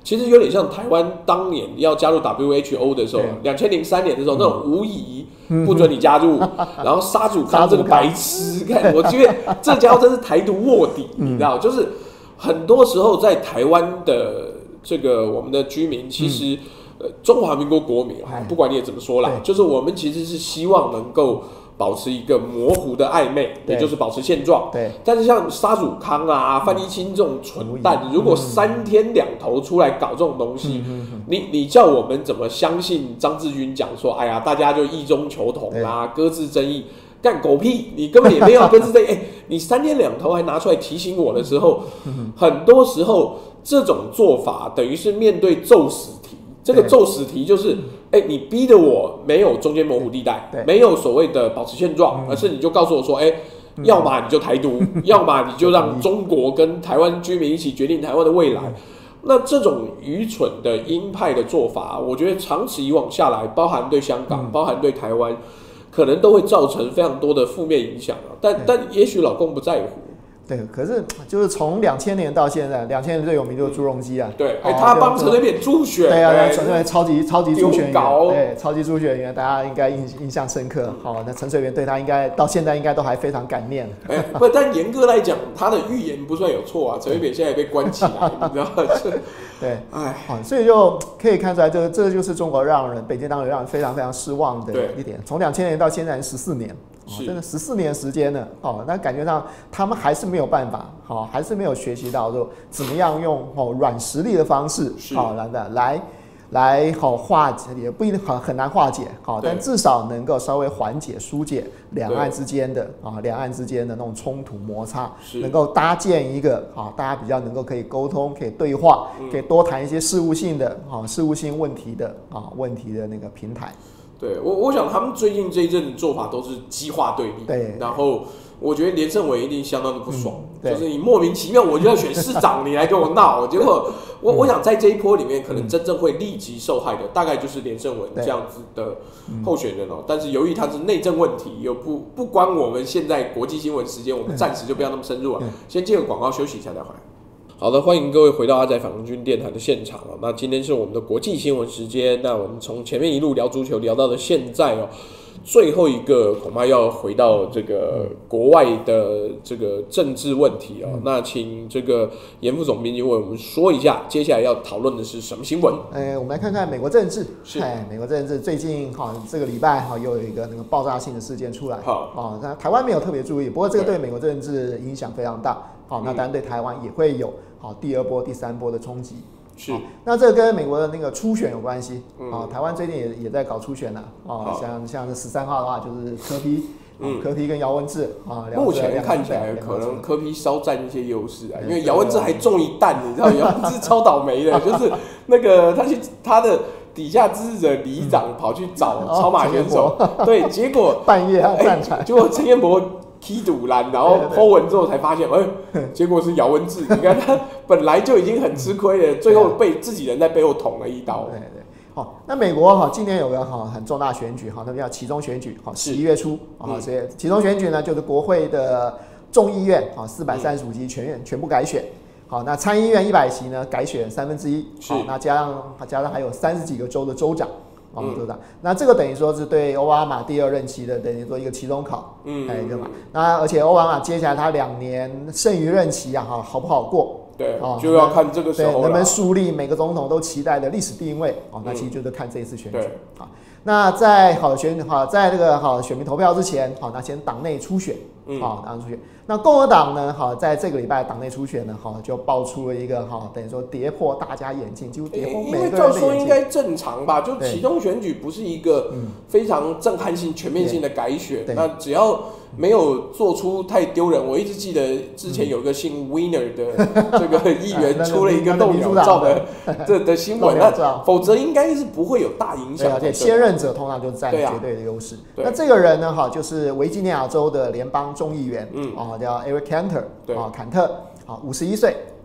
[SPEAKER 1] 其实有点像台湾当年要加入 WHO 的时候，2003年的时候那种无疑不准你加入，然后沙祖康这个白痴，看我觉得这家伙真是台独卧底，你知道，就是很多时候在台湾的这个我们的居民，其实中华民国国民不管你也怎么说啦，就是我们其实是希望能够保持一个模糊的暧昧，也就是保持现状。
[SPEAKER 2] 对。
[SPEAKER 1] 但是像沙祖康啊、范一清这种蠢蛋，如果3天2头出来搞这种东西，你叫我们怎么相信张志军讲说，哎呀，大家就异中求同啦，搁置争议，干狗屁！你根本也没有搁置争议。你3天2头还拿出来提醒我的时候，很多时候这种做法等于是面对骤死题。这个骤死题就是，你逼得我没有中间模糊地带，没有所谓的保持现状，而是你就告诉我说，要么你就台独，要么你就让中国跟台湾居民一起决定台湾的未来。那这种愚蠢的鹰派的做法，我觉得长此以往下来，包含对香港，包含对台湾，可能都会造成非常多的负面影响但也许老共不在乎。
[SPEAKER 2] 对，可是就是从2000年到现在，2000年最有名就是朱镕基啊。
[SPEAKER 1] 对，他帮陈水扁助选。
[SPEAKER 2] 对啊，陈水扁超级助选员，对，超级助选员，大家应该印象深刻。那陈水扁对他应该到现在应该都还非常感念。
[SPEAKER 1] 不，但严格来讲，他的预言不算有错啊。陈水扁现在也被关起来，你知道吗？
[SPEAKER 2] 对，所以就可以看出来，这就是中国北京当局让人非常非常失望的一点。从2000年到现在14年。真的14年时间了，那感觉上他们还是没有办法，还是没有学习到说怎么样用软实力的方式，来化解，也不一定很难化解，但至少能够稍微缓解、疏解两岸之间的那种冲突摩擦，能够搭建一个大家比较能够可以沟通、可以对话、可以多谈一些事务性问题的那个平台。
[SPEAKER 1] 对，我想他们最近这一阵的做法都是激化对立，
[SPEAKER 2] 对，
[SPEAKER 1] 然后我觉得连胜伟一定相当的不爽，就是你莫名其妙我就要选市长，你来跟我闹，结果我想在这一波里面，可能真正会立即受害的，大概就是连胜文这样子的候选人但是由于他是内政问题，又不关我们现在国际新闻时间，我们暂时就不要那么深入先接个广告休息一下再回来。好的，欢迎各位回到阿宅反攻军电台的现场那今天是我们的国际新闻时间，那我们从前面一路聊足球聊到了现在最后一个恐怕要回到这个国外的这个政治问题那请这个严副总编辑为我们说一下，接下来要讨论的是什么新闻？
[SPEAKER 2] 我们来看看美国政治。美国政治最近这个礼拜又有一个那个爆炸性的事件出来。那台湾没有特别注意，不过这个对美国政治影响非常大。那当然对台湾也会有第2波、第3波的冲击。
[SPEAKER 1] 是，
[SPEAKER 2] 那这跟美国的那个初选有关系。台湾最近也在搞初选像是13号的话，就是柯 P 跟姚文智
[SPEAKER 1] 目前看起来可能柯 P 稍占一些优势因为姚文智还中一弹，你知道姚文智超倒霉的，就是那个他的底下支持者里长跑去找超马选手，对，结果
[SPEAKER 2] 半夜站出来，
[SPEAKER 1] 结果陈彦博踢赌篮，然后 po 文之后才发现，结果是姚文智。你看他本来就已经很吃亏了，最后被自己人在背后捅了一刀。
[SPEAKER 2] 对，那美国今年有个很重大选举，那叫期中选举，11月初所以期中选举呢，就是国会的众议院435席全部改选。那参议院100席呢改选1/3，那加上还有30几个州的州长。州长，那这个等于说是对奥巴马第2任期的等于说一个期中考，对吧？那而且奥巴马接下来他2年剩余任期好不好过？
[SPEAKER 1] 对，就要看这个时候
[SPEAKER 2] 能不能树立每个总统都期待的历史定位那其实就是看这一次选举。那在在这个选民投票之前，那先党内初选，党内初选。那共和党呢，在这个礼拜党内初选呢，就爆出了一个等于说跌破大家眼镜，几乎跌破每个人的眼镜。因为照说应
[SPEAKER 1] 该正常吧，就期中选举不是一个非常震撼性、全面性的改选，那只要没有做出太丢人。我一直记得之前有一个姓 Winner 的这个议员出了一个露鸟照的新闻，那否则应该是不会有大影响。
[SPEAKER 2] 而且现任者通常就占绝对的优势。那这个人呢，就是维吉尼亚州的联邦众议员，叫 Eric Cantor， 坎特，51岁。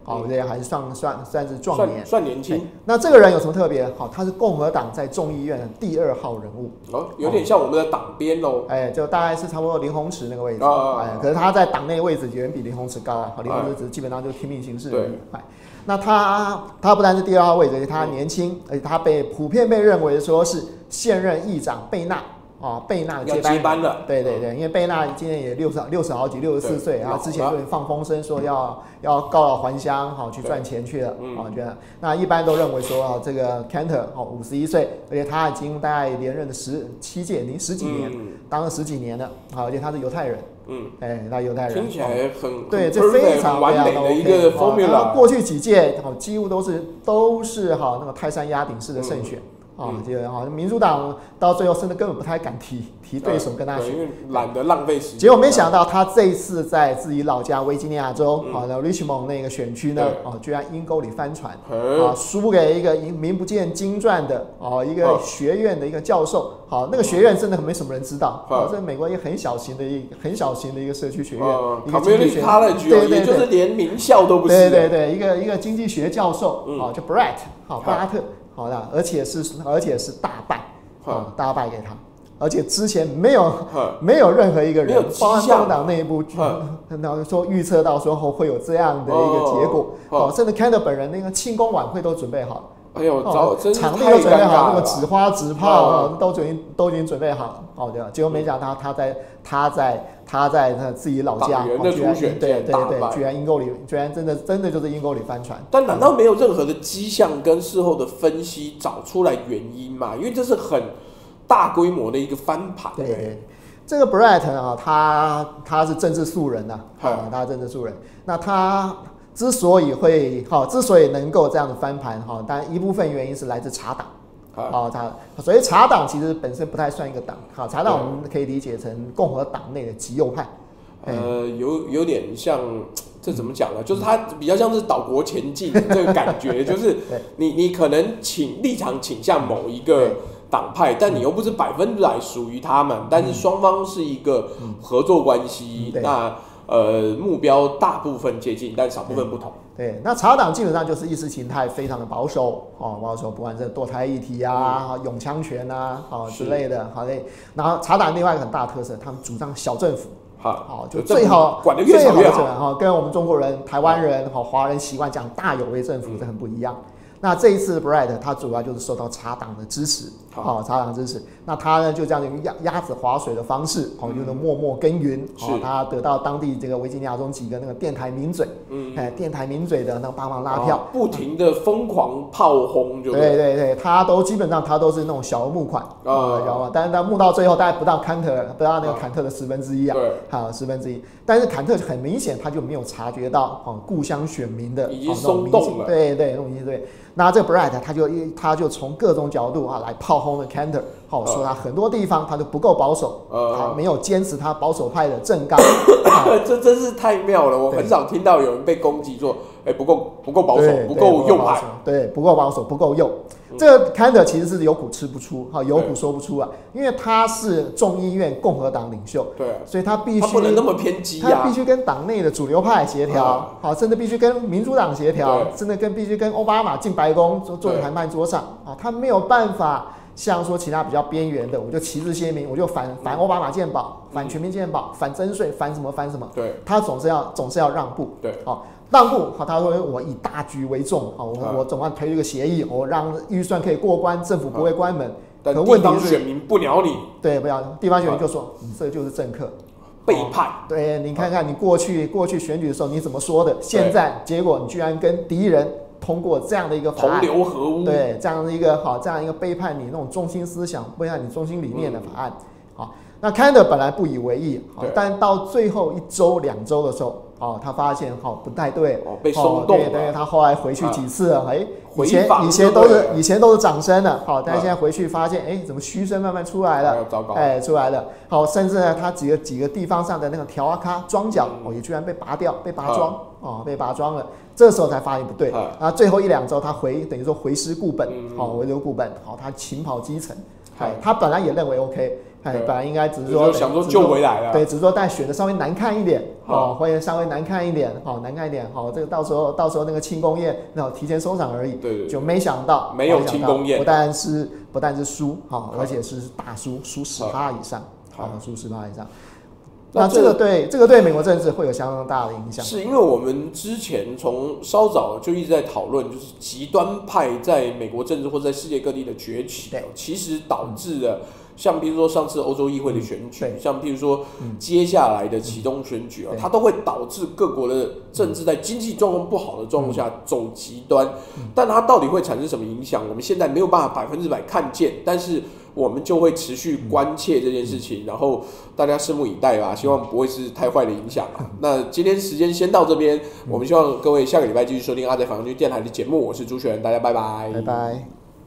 [SPEAKER 2] 好，这还算是壮年，
[SPEAKER 1] 算年轻。
[SPEAKER 2] 那这个人有什么特别？好，他是共和党在众议院的第2号人物。
[SPEAKER 1] 有点像我们的党鞭哦。
[SPEAKER 2] 就大概是差不多林鸿池那个位置。可是他在党内位置远比林鸿池高啊。林鸿池只是基本上就听命行事而已。那他不但是第2号位置，而且他年轻，而且他普遍被认为说是现任议长贝纳。贝纳的接班
[SPEAKER 1] 了，
[SPEAKER 2] 对，因为贝纳今年也60好几，64岁，然后之前就放风声说要告老还乡，去赚钱去了，觉得那一般都认为说这个 Cantor 51岁，而且他已经大概连任了17届，已经10几年，当了10几年了，而且他是犹太人。他犹太人
[SPEAKER 1] 听起来很
[SPEAKER 2] 对，这非常
[SPEAKER 1] 完美的一个 formula。
[SPEAKER 2] 过去几届几乎都是那个泰山压顶式的胜选。民主党到最后甚至根本不太敢提对手跟他选，
[SPEAKER 1] 因为懒得浪费时间。
[SPEAKER 2] 结果没想到他这一次在自己老家维吉尼亚州Richmond 那个选区呢，居然阴沟里翻船，输给一个名不见经传的一个学院的一个教授。那个学院真的没什么人知道，这美国一个很小型的一个社区学院，一个经济学，
[SPEAKER 1] 对，也就是连名校都不是。
[SPEAKER 2] 对，一个经济学教授，叫 Brett 布拉特。好的，而且是大败，大败给他，而且之前没有任何一个人，包括共和党内部，说预测到说会有这样的一个结果，甚至 Cantor 本人那个庆功晚会都准备好了。
[SPEAKER 1] 哎呦，
[SPEAKER 2] 场地都准备好，那个纸花、纸炮都已经准备好，的。结果没想到他在自己老家，居然阴沟里，居然真的就是阴沟里翻船。
[SPEAKER 1] 但难道没有任何的迹象跟事后的分析找出来原因吗？因为这是很大规模的一个翻盘。
[SPEAKER 2] 对，这个 Brett 他是政治素人呐，他是政治素人。那他之所以能够这样的翻盘，当然一部分原因是来自茶党，所以茶党其实本身不太算一个党，茶党我们可以理解成共和党内的极右派，
[SPEAKER 1] 有点像，这怎么讲呢？就是它比较像是岛国前进这个感觉，就是你可能立场倾向某一个党派，但你又不是100%属于他们，但是双方是一个合作关系，那目标大部分接近，但少部分不同。
[SPEAKER 2] 对，那茶党基本上就是意识形态非常的保守，保守，不管是堕胎议题拥枪权之类的，然后茶党另外一个很大的特色，他们主张小政府。就最好
[SPEAKER 1] 管得越少越好，
[SPEAKER 2] 跟我们中国人、台湾人、华人习惯讲大有为政府，这很不一样。那这一次 Brett 他主要就是受到茶党的支持，茶党支持。那他呢就这样用鸭子划水的方式，就是默默耕耘，他得到当地这个维吉尼亚中几个那个电台名嘴，电台名嘴的那帮忙拉票，
[SPEAKER 1] 不停的疯狂炮轰，就
[SPEAKER 2] 对，基本上他都是那种小额募款，知道吗？但是他募到最后大概不到坎特的1/10啊，1/10。但是坎特很明显他就没有察觉到故乡选民的
[SPEAKER 1] 已经松动了，
[SPEAKER 2] 对，那种意思对。那这个 Brett 他就从各种角度来炮轰了 Cantor，说他很多地方他都不够保守，他没有坚持他保守派的政纲，
[SPEAKER 1] 这真是太妙了！我很少听到有人被攻击说，不够保守，不够右派，
[SPEAKER 2] 对，不够保守，不够右。这个 Cantor 其实是有苦吃不出，有苦说不出啊，因为他是众议院共和党领袖，
[SPEAKER 1] 对，
[SPEAKER 2] 所以他必须
[SPEAKER 1] 不能那么偏激
[SPEAKER 2] 他必须跟党内的主流派协调，甚至必须跟民主党协调，甚至必须跟奥巴马进白宫坐在谈判桌上他没有办法像说其他比较边缘的，我就旗帜鲜明，我就反奥巴马健保，反全民健保，反征税，反什么，对，他总是要让步，
[SPEAKER 1] 对，
[SPEAKER 2] 让步，他说我以大局为重，我总要推这个协议，我让预算可以过关，政府不会关门。
[SPEAKER 1] 但地方选民不鸟你，
[SPEAKER 2] 对，不鸟地方选民就说你这就是政客
[SPEAKER 1] 背叛。
[SPEAKER 2] 对，你看看你过去选举的时候你怎么说的，现在结果你居然跟敌人通过这样的一个法案，
[SPEAKER 1] 同流合污，
[SPEAKER 2] 对，这样一个背叛你那种中心思想、背叛你中心理念的法案。那 Cantor 本来不以为意，但到最后1周2周的时候，他发现不太对，
[SPEAKER 1] 被松动了。
[SPEAKER 2] 对，他后来回去几次了，以前都是掌声了，但是现在回去发现，怎么嘘声慢慢出来了？
[SPEAKER 1] 糟糕，
[SPEAKER 2] 出来了。甚至呢，他几个地方上的那个条阿卡桩脚，也居然被拔掉，被拔桩了。这时候才发现不对，那最后1、2周他等于说回师固本，回流固本，他勤跑基层。他本来也认为 OK， 本来应该只是说
[SPEAKER 1] 想说救回来了，
[SPEAKER 2] 对，只是说但选的稍微难看一点或者稍微难看一点难看一点这个到时候那个庆功宴提前收场而已，
[SPEAKER 1] 对，
[SPEAKER 2] 就没想到
[SPEAKER 1] 没有庆功宴，
[SPEAKER 2] 不但是输而且是大输10%以上，输10%以上。那这个对美国政治会有相当大的影响，
[SPEAKER 1] 是因为我们之前从稍早就一直在讨论，就是极端派在美国政治或在世界各地的崛起，其实导致了像比如说上次欧洲议会的选举，像比如说接下来的启动选举它都会导致各国的政治在经济状况不好的状况下走极端，但它到底会产生什么影响，我们现在没有办法100%看见，但是我们就会持续关切这件事情，然后大家拭目以待吧，希望不会是太坏的影响那今天时间先到这边，我们希望各位下个礼拜继续收听阿仔反抗军电台的节目，我是朱学仁，大家拜拜，
[SPEAKER 2] 拜拜。